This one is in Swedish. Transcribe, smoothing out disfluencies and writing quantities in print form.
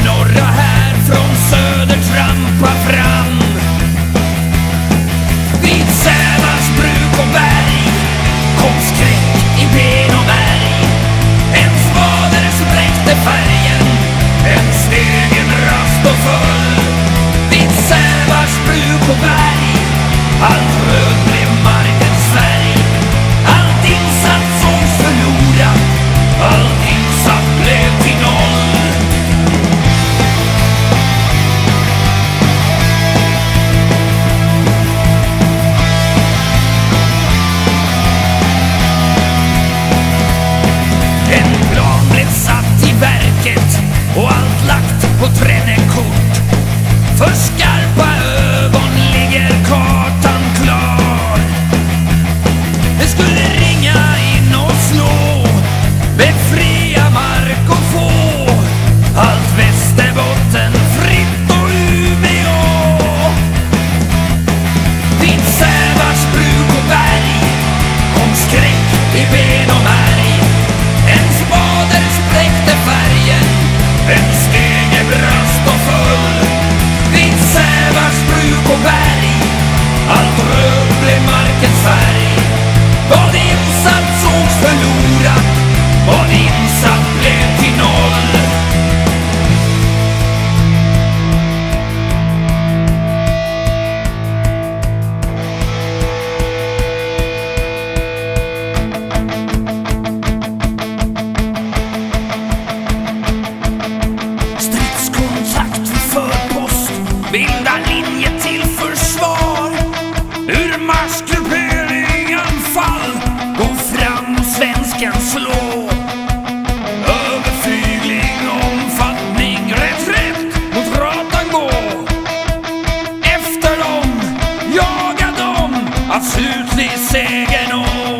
norra här från söder trampa fram. Vid Sävars bruk och berg kom skräck i ben och märg. En spader spräckte färgen, en stegen rast och full. Vid Sävars bruk och berg, allt röd blev markens färg. Allt insatt sågs förlorat, allt insatt blev till noll. En plan blev satt i verket och allt lagt på tränekort. För skarpa ögon ligger kartan klar. Det skulle ringa in och slå, befria mark och få allt Västerbotten fritt och Umeå. Vid Sävars bruk och berg kom skräck i ben och märg. En spader spräckte färgen, en stege brast och full. Vid Sävars bruk och berg, allt röd blev markens färg. Vad insatt sågs förlorat, vad insatt blev till noll. Stridskontakt vid förpost, bilda linje till försvar. Ur marsgruppering anfall, gå fram och svensken slå. Överflygling, omfattning, reträtt mot ratan gå. Efter dem, jaga dem, att slutlig seger nå.